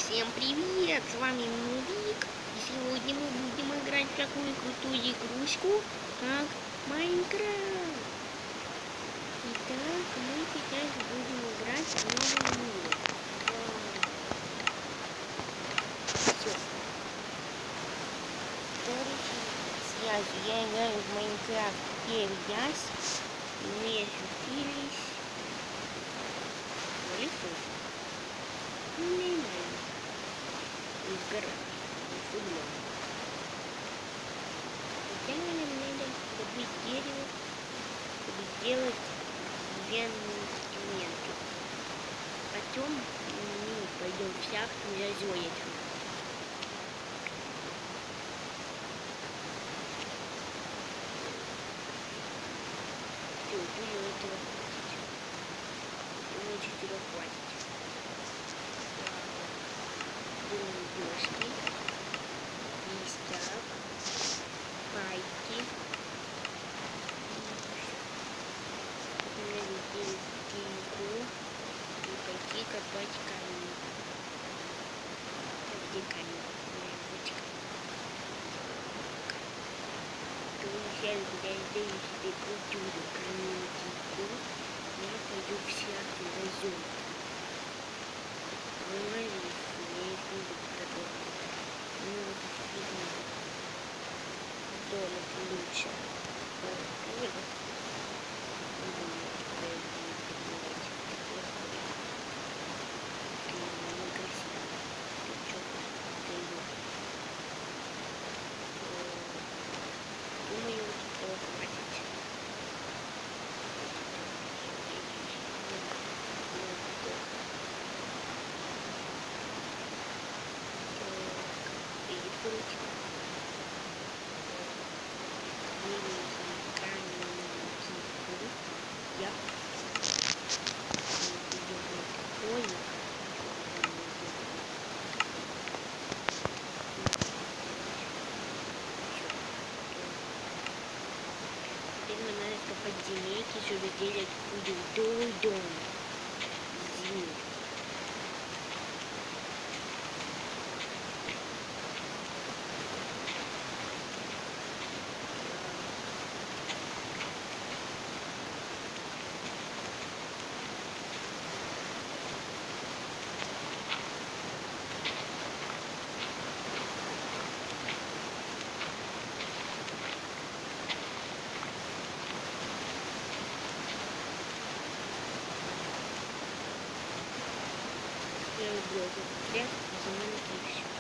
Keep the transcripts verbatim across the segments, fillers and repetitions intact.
Всем привет! С вами Нубик. И сегодня мы будем играть в такую крутую игрушку, как Майнкрафт. Итак, мы сейчас будем играть в новый мир. Все. Связью я играю в Майнкрафт Перьяс. Мне шутились. В лесу. Не знаю. Игра. Футбол. Сначала нам надо добыть дерево, чтобы сделать деревянные инструменты. Потом мы пойдем в шахту за золотом. Все, думаю, этого хватит. Думаю, четыре хватит. Думаю, доски, листок, пайки. Надо сделать пеньку и пойти копать камень. Где камень? Вот камень. То сейчас, когда я сделаю себе крутую каменьку, я пойду в шахту за золотом. Нормально, я их не буду продолжить. Ну, это фигня. Домик лучше. Вот, думаю, этого хватит. Перепруть. Я Ой. Теперь нам надо копать земельки, чтобы делать будет дом. Земель. Первый блок отряд, земельки и все.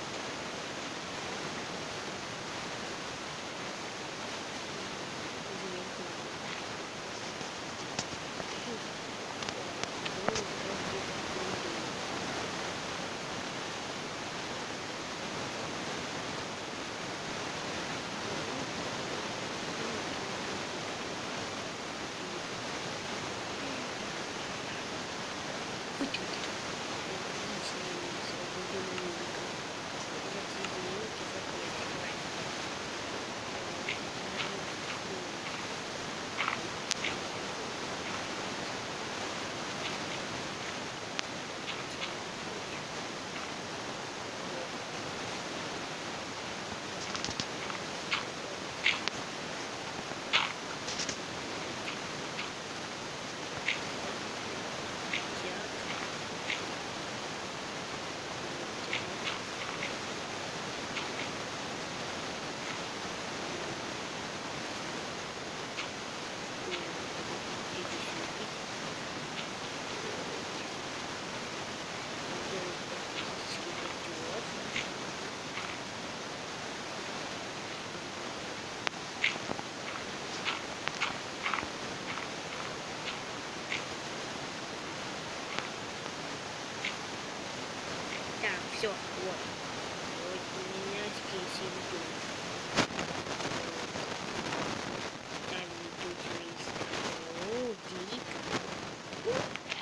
Все, вот. Вот у меня здесь иду. Там идут листья. О, дико.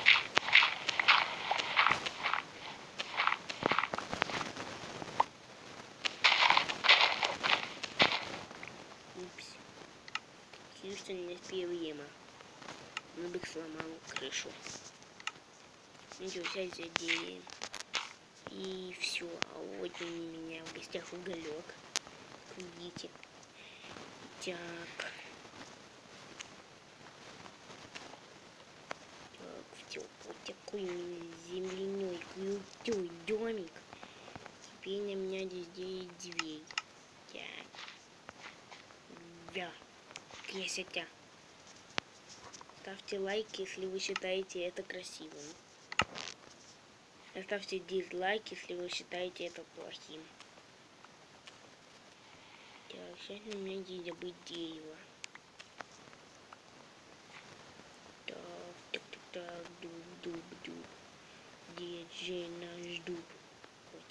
Упс. Хьюстон неисправимо. Нубик сломал крышу. Ну что, сейчас задеем. И все. уголек. Как видите. Так. Так, все. Вот такой земляной крутой домик. Теперь на меня здесь делает дверь. Так. Да. Красота. Ставьте лайк, если вы считаете это красивым. Оставьте дизлайк, если вы считаете это плохим. Так, сейчас у меня здесь добыть дерево. Так, так, так, так, дуб, дуб, дуб. Где же наш дуб? Вот.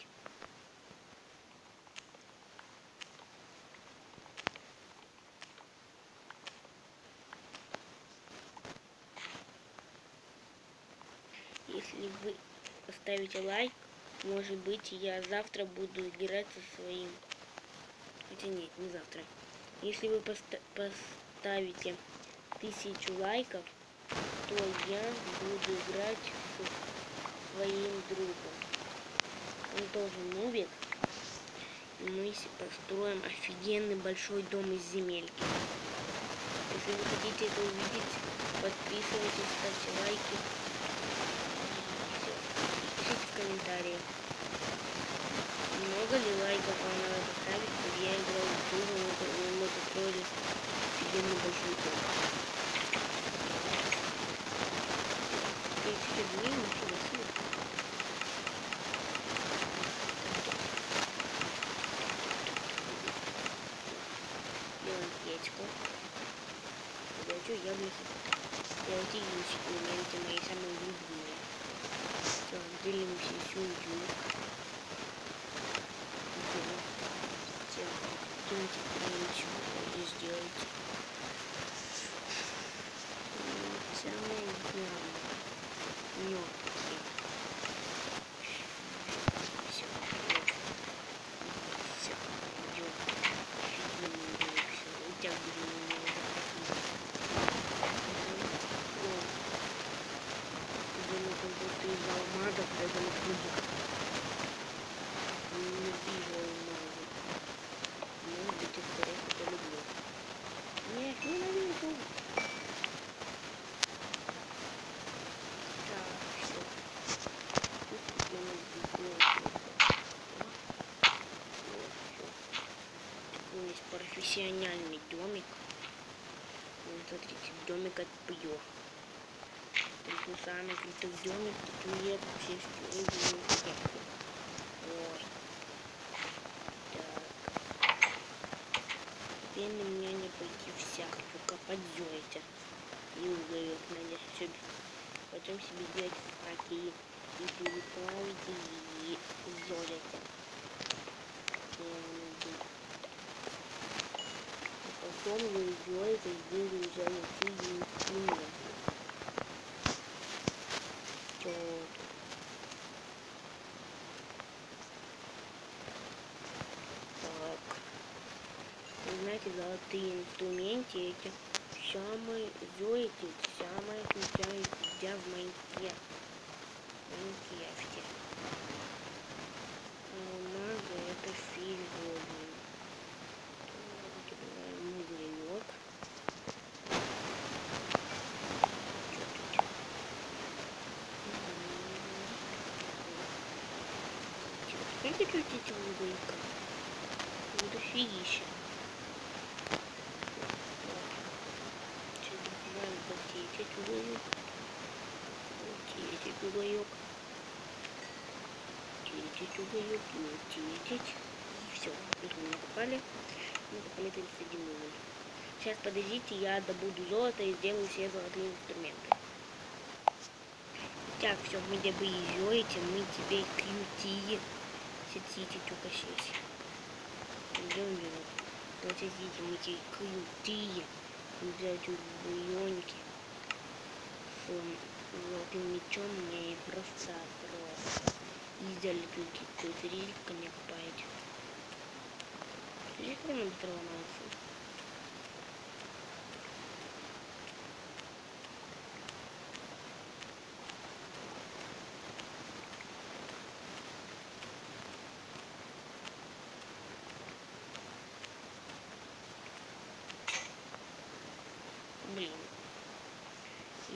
Если вы поставите лайк, может быть, я завтра буду играть со своим. Хотя нет, не завтра. Если вы поста поставите тысячу лайков, то я буду играть со своим другом. Он тоже нубик. И мы построим офигенный большой дом из земельки. Если вы хотите это увидеть, подписывайтесь, ставьте лайки. Все. Пишите в комментариях. Много ли лайков вам надо поставить, чтобы я играл в другом, и мы построили офигенный большой дом. тридцать дней, ничего себе. Делаем печку. Подачу яблоки. Делайте яички, моменты мои самые любимые. Так, делимся сюндюк. Так, делайте ничего не сделайте. Самое главное. Нётки. Все, вот. Все, идёт. Офигенно, все. Утягиваем его за думаю, как будто из алмазов придумал книгу. Не вижу алмазы. Может быть, их скорее это люблю. Нет, ненавижу. Так, все. Тут я надеюсь. Вот, все. Такой есть профессиональный домик. Вот, смотрите, домик от Пьё. Тут самый крутой домик, тут нет вообще всего. Ой. Так. Теперь на меня не пойти всяк, только подзёйте. И уголек надо сюда. Потом себе сделать факи и переплавить и золото. Потом вы золото сделали золотые инструменты. Так. Вы знаете, золотые инструменты эти самые золотые, самые крутые еда в Майнкрафте. Майнкрафте. Алмазы это фигурный. Уголек. Сколько крутить уголька? Вот офигища. Сейчас добавляем потеть уголек. Потеть уголек. Потеть уголек. Потеть. И все. Тут мы накопали. Мы накопали тридцать один уголь. Сейчас подождите, я добуду золото и сделаю все золотые инструменты. Так, все, мы добыли золото, мы теперь крутые. Сидите, только здесь. Идем, идем. Вот сидите, мы теперь крутые. Взять уголёнки. С золотым мечом мне просто просто. И сделали какой-то рельс, ко мне копаете. Здесь прямо быстро ломается.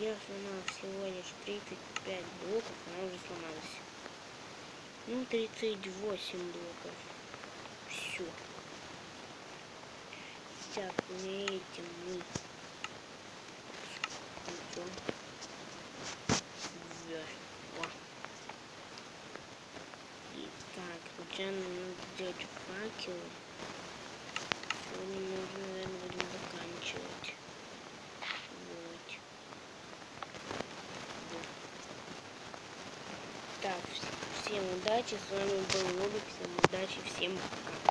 Я сломал всего лишь тридцать пять блоков, она уже сломалась. Ну, тридцать восемь блоков. Все. Так, на этим мы идем вверх. И так, сначала надо сделать факелы. Сегодня мы уже, наверное, будем заканчивать. Вот. Вот. Так, всем удачи, с вами был Нубик, всем удачи, всем пока.